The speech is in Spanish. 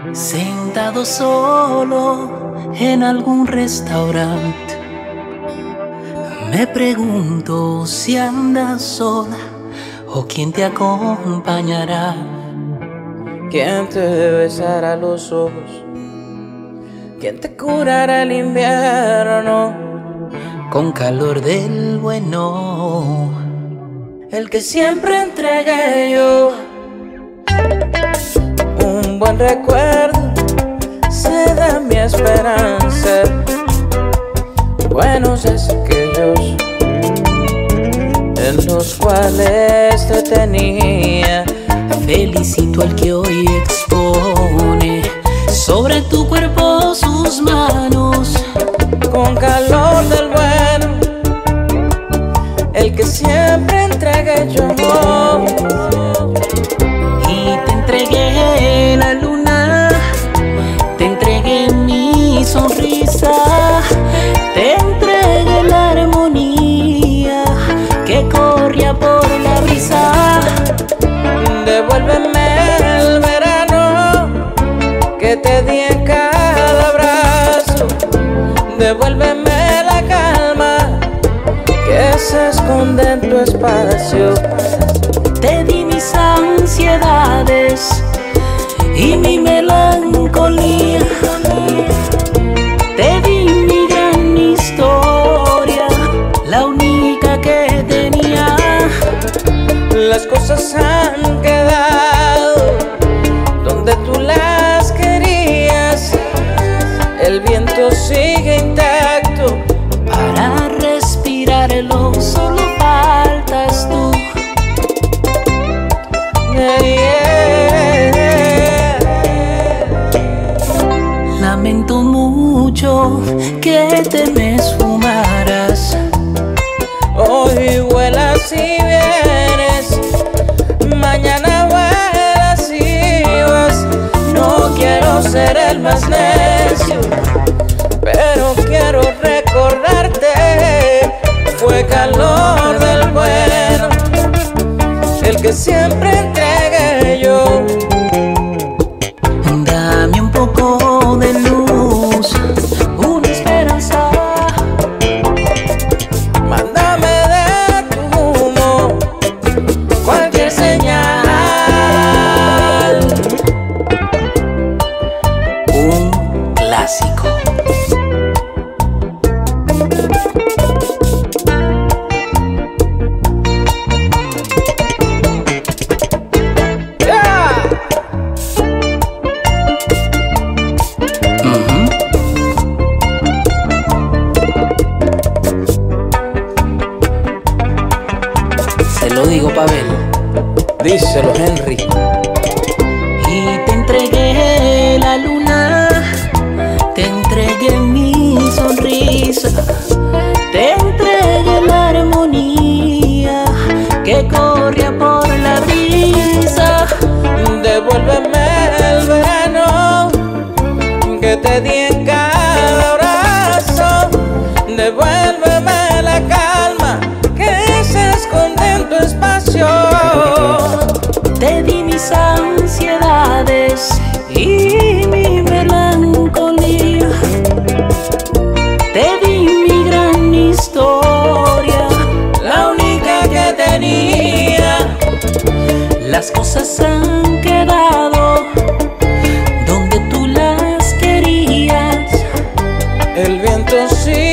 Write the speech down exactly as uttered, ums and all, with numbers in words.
Sentado solo en algún restaurante, me pregunto si andas sola o quién te acompañará. ¿Quién te besará los ojos? ¿Quién te curará el invierno? Con calor del bueno, el que siempre entregué yo. Un buen recuerdo se da mi esperanza. Buenos es aquellos en los cuales te tenía. Felicito al que hoy expone sobre tu cuerpo sus manos. Con calor del bueno, el que siempre entregué yo. Y te entregué la luna, te entregué mi sonrisa, te entregué la armonía que corría por la brisa. Devuélveme el verano que te di en cada abrazo. Devuélveme la calma que se esconde en tu espacio. Te di mis ansiedades y mi melancolía. Te di mi gran historia, la única que tenía. Las cosas han quedado donde tú las querías. El viento sigue intacto. Para respirarlo solo faltas tú. Yeah, yeah. Lamento mucho que te me esfumaras. Hoy vuelas y vienes, mañana vuelas y vas. No quiero ser el más necio, pero quiero recordarte. Fue calor del bueno, el que siempre entregué yo. Dame un poco de luz, una esperanza. Mándame de tu humo cualquier señal. Un clásico. Se lo digo, Pavel. Díselo, Henry. Y te entregué la luna, te entregué mi sonrisa, te entregué la armonía que corría por la brisa. Devuélveme el verano que te di en cada abrazo. Devuélveme la calma que se esconde en tu espacio. Te di mis ansiedades y mi melancolía. Te di mi gran historia, La única que tenía. las cosas han quedado donde tú las querías. El viento sigue